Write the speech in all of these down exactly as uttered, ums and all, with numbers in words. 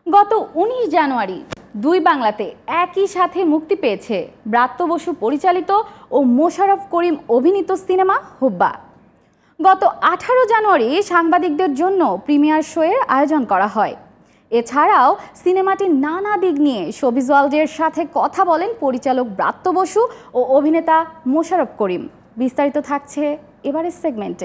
গত উনিশ জানুয়ারি দুই বাংলাতে একই সাথে মুক্তি পেয়েছে ব্রাত্য বসু পরিচালিত ও মোশাররফ করিম অভিনীত সিনেমা হুব্বা। গত আঠারো জানুয়ারি সাংবাদিকদের জন্য প্রিমিয়ার শোয়ের আয়োজন করা হয়। এছাড়াও সিনেমাটির নানা দিক নিয়ে শোবিজ ওয়ার্ল্ডের সাথে কথা বলেন পরিচালক ব্রাত্য বসু ও অভিনেতা মোশাররফ করিম। বিস্তারিত থাকছে এবারের সেগমেন্টে।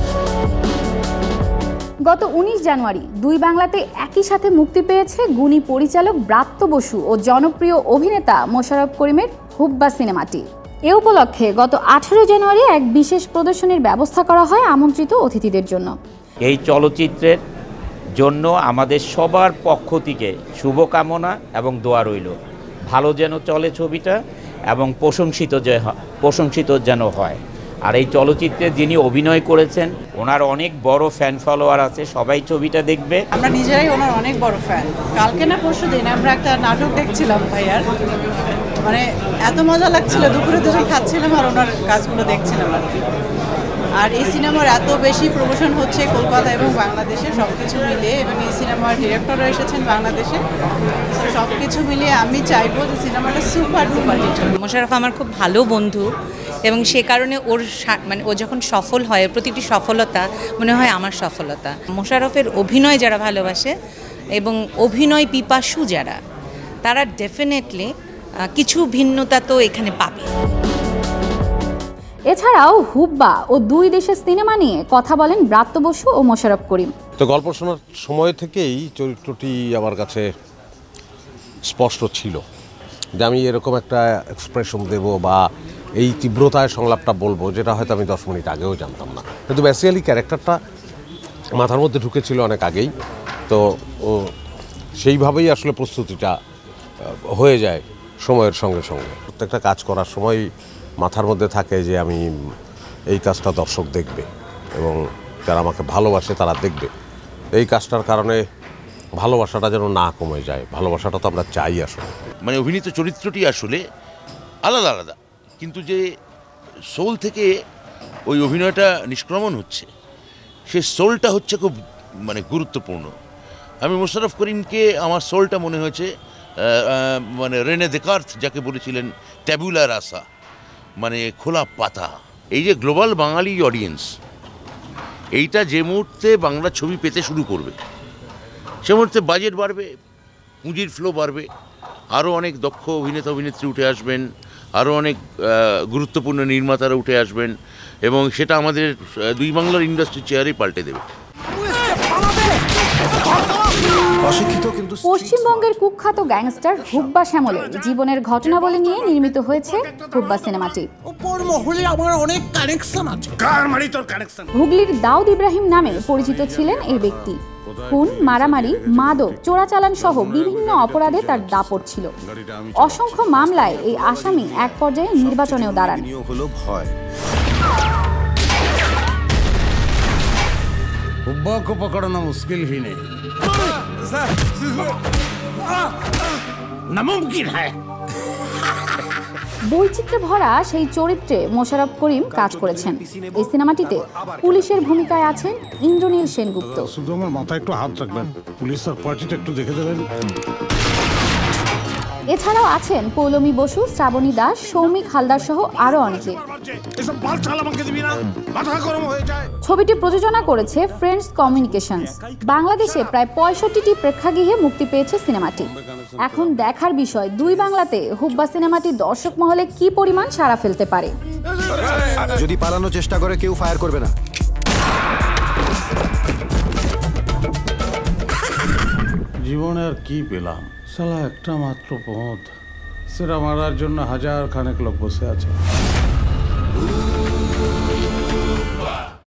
গত উনিশ জানুয়ারি দুই বাংলাতে একই সাথে মুক্তি পেয়েছে গুণী পরিচালক ব্রাত্য বসু ও জনপ্রিয় অভিনেতা মোশাররফ করিমের হুব্বা সিনেমাটি। এ উপলক্ষে গত আঠারো জানুয়ারি এক বিশেষ প্রদর্শনীর ব্যবস্থা করা হয় আমন্ত্রিত অতিথিদের জন্য। এই চলচ্চিত্রের জন্য আমাদের সবার পক্ষ থেকে শুভকামনা এবং দোয়া রইল, ভালো যেন চলে ছবিটা এবং প্রশংসিত যে প্রশংসিত যেন হয়। আর এই চলচ্চিত্রে যিনি অভিনয় করেছেন ওনার অনেক বড় ফ্যান ফলোয়ার আছে, সবাই ছবিটা দেখবে। আমরা নিজেরাই ওনার অনেক বড় ফ্যান। কালকে না পরশু দিন আমরা একটা নাটক দেখছিলাম ভাইয়ার, মানে এত মজা লাগছিল, দুপুরে দুজন খাচ্ছিলাম আর ওনার কাজগুলো দেখছিলাম আর কি। আর এই সিনেমার এত বেশি প্রমোশন হচ্ছে কলকাতা এবং বাংলাদেশে, সব কিছু মিলিয়ে, এবং এই সিনেমার ডিরেক্টররা এসেছেন বাংলাদেশে, সব কিছু মিলিয়ে আমি চাইবো যে সিনেমাটা সুপার ডুপার হিট। মোশাররফ আমার খুব ভালো বন্ধু এবং সে কারণে ওর মানে ও যখন সফল হয়, প্রতিটি সফলতা মনে হয় আমার সফলতা। মোশাররফের অভিনয় যারা ভালোবাসে এবং অভিনয় পিপাসু যারা, তারা ডেফিনেটলি কিছু ভিন্নতা তো এখানে পাবে। এছাড়াও হুব্বা ও দুই দেশের সিনেমা নিয়ে কথা বলেন ব্রাত্য বসু ও মোশাররফ করিম। তো গল্প শোনার সময় থেকেই চরিত্রটি আমার কাছে স্পষ্ট ছিল যে আমি এরকম একটা এক্সপ্রেশন দেব বা এই তীব্রতায় সংলাপটা বলবো, যেটা হয়তো আমি দশ মিনিট আগেও জানতাম না। কিন্তু বেসিক্যালি ক্যারেক্টারটা মাথার মধ্যে ঢুকেছিল অনেক আগেই, তো সেইভাবেই আসলে প্রস্তুতিটা হয়ে যায় সময়ের সঙ্গে সঙ্গে। প্রত্যেকটা কাজ করার সময় মাথার মধ্যে থাকে যে আমি এই কাজটা দর্শক দেখবে এবং যারা আমাকে ভালোবাসে তারা দেখবে। এই কাজটার কারণে ভালোবাসাটা যেন না কমে যায়, ভালোবাসাটা তো আমরা চাই আসলে। মানে অভিনীত চরিত্রটি আসলে আলাদা আলাদা, কিন্তু যে সোল থেকে ওই অভিনয়টা নিষ্ক্রমণ হচ্ছে, সে সোলটা হচ্ছে খুব মানে গুরুত্বপূর্ণ। আমি মোশাররফ করিমকে আমার সোলটা মনে হয়েছে মানে রেনে দেকার্থ যাকে বলেছিলেন ট্যাবুলা রাসা, মানে খোলা পাতা। এই যে গ্লোবাল বাঙালি অডিয়েন্স, এইটা যে মুহূর্তে বাংলা ছবি পেতে শুরু করবে, সে মুহূর্তে বাজেট বাড়বে, পুঁজির ফ্লো বাড়বে, আরও অনেক দক্ষ অভিনেতা অভিনেত্রী উঠে আসবেন, আরও অনেক গুরুত্বপূর্ণ নির্মাতারা উঠে আসবেন, এবং সেটা আমাদের দুই বাংলার ইন্ডাস্ট্রির চেয়ারেই পাল্টে দেবে। পশ্চিমবঙ্গের কুখ্যাত গ্যাংস্টার হুব্বা শ্যামলের জীবনের ঘটনাবলী নিয়ে নির্মিত হয়েছে হুব্বা সিনেমাটি। হুগলির দাউদ ইব্রাহিম নামে পরিচিত ছিলেন এই ব্যক্তি। খুন, মারামারি, মাদক, চোরাচালান সহ বিভিন্ন অপরাধে তার দাপট ছিল। অসংখ্য মামলায় এই আসামি এক পর্যায়ে নির্বাচনেও দাঁড়ান। हुब्बा को पकड़ना मुश्किल ही नहीं, नामुमकिन है। বৈচিত্র্যে ভরা সেই চরিত্রে মোশাররফ করিম কাজ করেছেন। এই সিনেমাটিতে পুলিশের ভূমিকায় আছেন ইন্দ্রনীল সেনগুপ্ত। শুধু আমার মাথায় একটু হাত রাখবেন, পুলিশের পার্টিটা একটু দেখে দেবেন। এছাড়াও আছেন পৌলমী বসু, শ্রাবণী দাস, সৌমিক হালদার সহ আরো অনেকে। ছবিটি প্রযোজনা করেছে ফ্রেন্ডস কমিউনিকেশনস। বাংলাদেশে প্রায় পঁয়ষট্টিটি প্রেক্ষাগৃহে মুক্তি পেয়েছে সিনেমাটি। এখন দেখার বিষয় দুই বাংলাতে হুব্বা সিনেমাটি দর্শক মহলে কি পরিমাণ সাড়া ফেলতে পারে। যদি পালানোর চেষ্টা করে কেউ ফায়ার করবে না। জীবনে আর কি পেলাম, সালা একটা মাত্র পথ, সেটা মারার জন্য হাজার খানেক লোক বসে আছে।